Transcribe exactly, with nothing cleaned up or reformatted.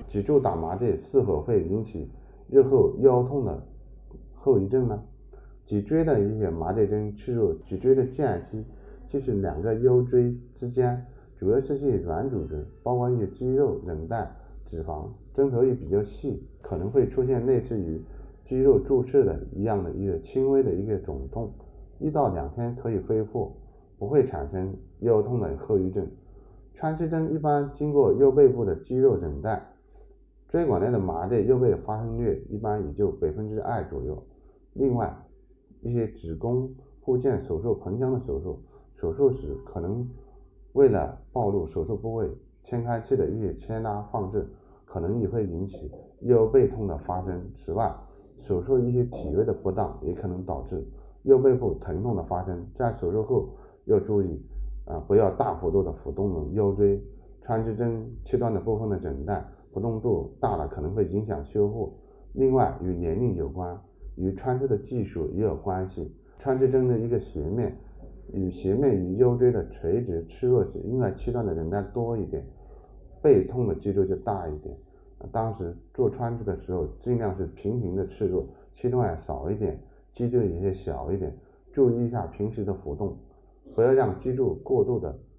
脊柱打麻醉是否会引起日后腰痛的后遗症呢？脊椎的一些麻醉针刺入脊椎的间隙，就是两个腰椎之间，主要是这些软组织，包括一些肌肉、韧带、脂肪，针头也比较细，可能会出现类似于肌肉注射的一样的一个轻微的一个肿痛，一到两天可以恢复，不会产生腰痛的后遗症。穿刺针一般经过右背部的肌肉韧带，椎管内的麻醉右背的发生率一般也就百分之二左右。另外，一些子宫附件手术盆腔的手术，手术时可能为了暴露手术部位，牵开器的一些牵拉放置，可能也会引起腰背痛的发生。此外，手术一些体位的不当也可能导致右背部疼痛的发生。在手术后要注意啊，不要大幅度的浮动腰椎，穿刺针切断的部分的韧带活动度大了可能会影响修复。另外，与年龄有关，与穿刺的技术也有关系。穿刺针的一个斜面与斜面与腰椎的垂直刺入时，因为切断的韧带多一点，背痛的几率就大一点。当时做穿刺的时候，尽量是平行的刺入，切断少一点，肌肉也小一点，注意一下平时的活动，不要让脊柱过度的